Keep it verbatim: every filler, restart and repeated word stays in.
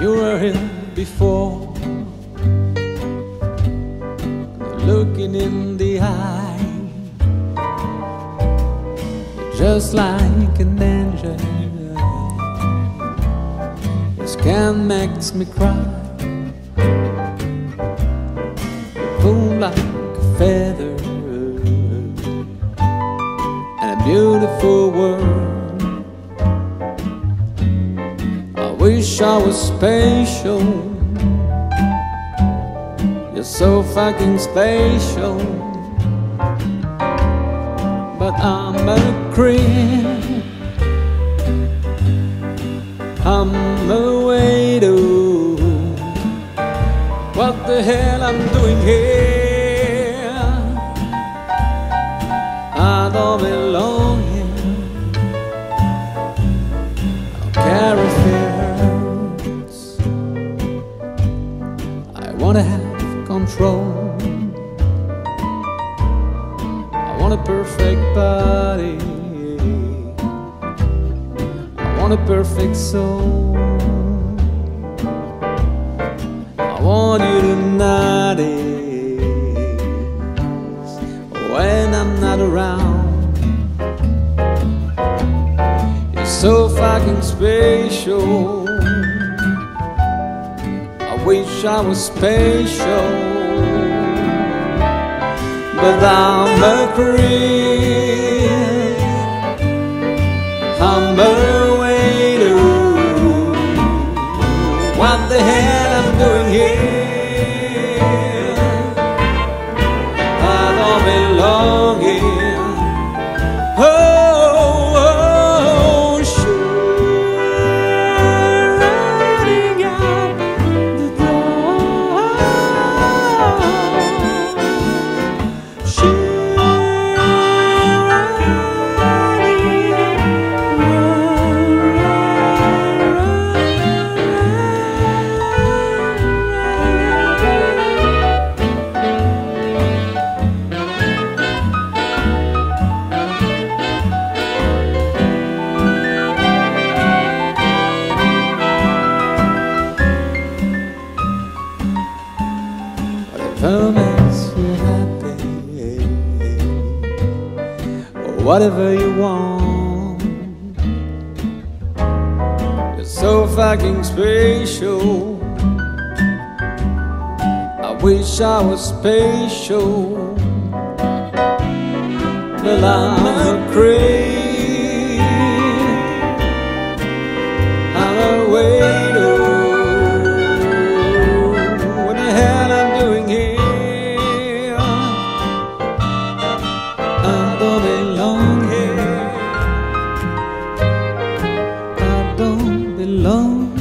You were here before, looking in the eye, just like an angel. Your skin makes me cry, boom like a feather, and a beautiful world. I wish I was special. You're so fucking special, but I'm a creep. I'm a widow. What the hell I'm doing here? I don't belong here. I'll carry fears. I wanna have control. I want a perfect body. I want a perfect soul. I want you to notice when I'm not around. You're so fucking special. I wish I was special, but I'm a creep. I'm a widow. What the hell I'm doing here? I don't belong here. Oh, oh, she's running out the door. She's whatever makes you happy, or whatever you want. You're so fucking special. I wish I was special, but I'm a creep. I'm a widow. What the hell I'm doing here? I don't belong here. I don't belong